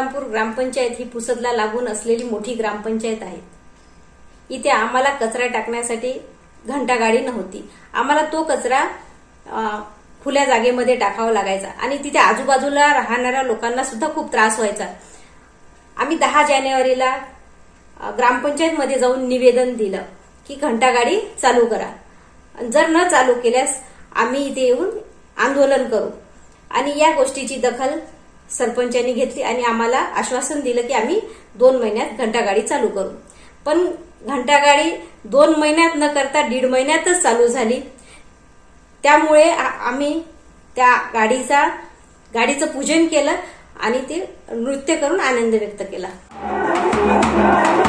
इस्लामपूर ग्रामपंचायत ही पुसदला लागून असलेली मोठी ग्रामपंचायत आहे. इथे आम्हाला कचरा टाकण्यासाठी घंटागाडी नव्हती. आम्हाला तो कचरा खुल्या जागेमध्ये टाकावा लागायचा आणि तिथे आजूबाजूला राहणाऱ्या लोकांना सुद्धा खूप त्रास व्हायचा. आम्ही 10 जानेवारीला ग्रामपंचायतमध्ये जाऊन निवेदन दिलं की घंटागाडी चालू करा. जर न चालू केल्यास आम्ही इथे येऊन आंदोलन करू. आणि या गोष्टीची दखल सरपंचांनी घेतली आणि आम्हाला आश्वासन दिलं की आम्ही 2 महिन्यात घंटागाडी चालू करू. पण घंटागाडी 2 महिन्यात न करता 1.5 महिन्यातच चालू झाली. त्यामुळे आम्ही त्या गाडीचं पूजन केलं आणि ते नृत्य करून आनंद व्यक्त केला.